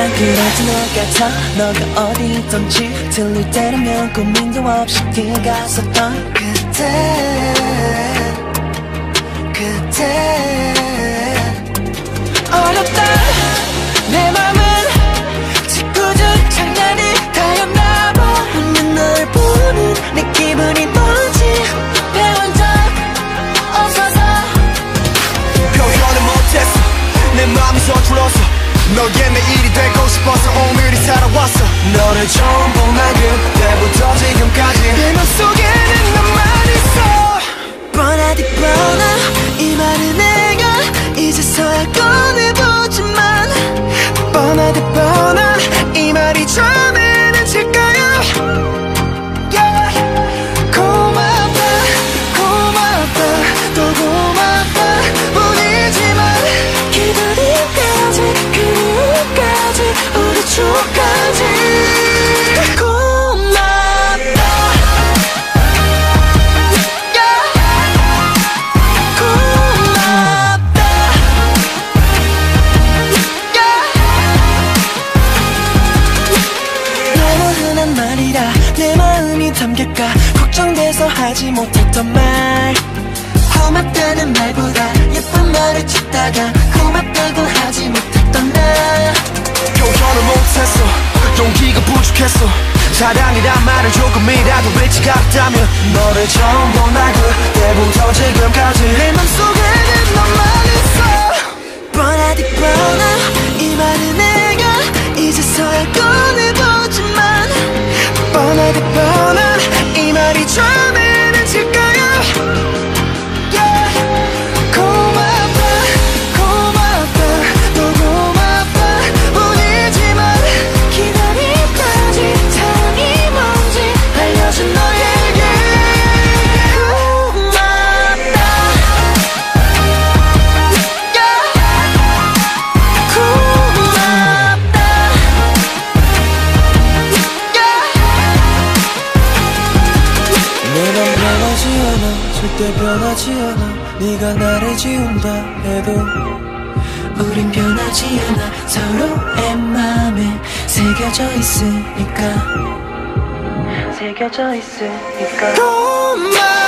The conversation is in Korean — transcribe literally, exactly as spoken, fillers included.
그래도 너 같아 너가 어디 있던지 들릴 때라면 고민도 없이 길 갔었던 그때 그때 어렵다 내 맘은 짓궂은 장난이 다였나봐 웃는 널 보는 내 기분이 뭔지 배운 적 없어서 표현을 못했어 내 맘이 서툴러서 너의 내일이 되고 싶어서 오늘이 살아왔어 너를 처음 본 날 그때부터 지금까지 내 맘속에는 너만 있어 뻔하디 뻔한 이 말은 내가 이제서야 꺼내보지만 뻔하디 뻔한 이 말이 처음에는 질까요 yeah. 고맙다 고맙다 또 고맙다 뿐이지만 기다림까지 그리움까지 우리 추억까지 고맙다 yeah. 고맙다 yeah. 너무 흔한 말이라 내 마음이 담길까 걱정돼서 하지 못했던 말 고맙다는 말보다 예쁜 말을 찾다가 고맙다고 하지 못했던 나 표현을 못했어 용기가 부족했어 사랑이란 말을 조금이라도 외치가 없다면 너를 처음 본 날 그때부터 지금까지 내 맘속에는 너만 있어 뻔하디 뻔한 이 말은 내가 이제서야 꺼내보지만 뻔하디 뻔한 이 말이 처음에는 질까요 절대 변하지 않아 네가 나를 지운다 해도 우린 변하지 않아 서로의 맘에 새겨져 있으니까 새겨져 있으니까 고마워